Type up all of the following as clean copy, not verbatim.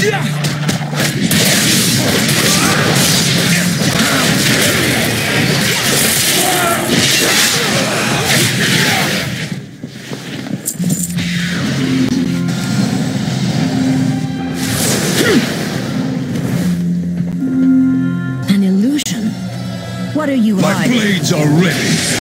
An illusion? What are you My hiding? blades are ready.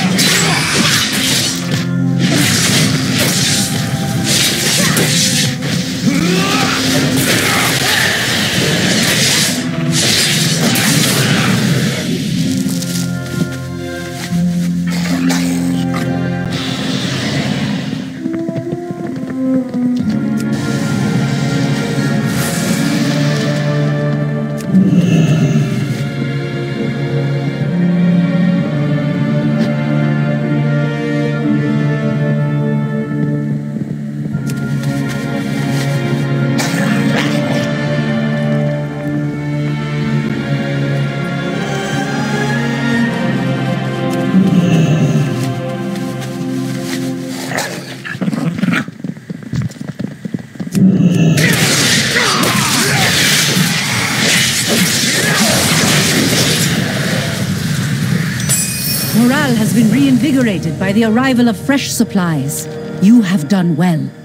Morale has been reinvigorated by the arrival of fresh supplies. You have done well.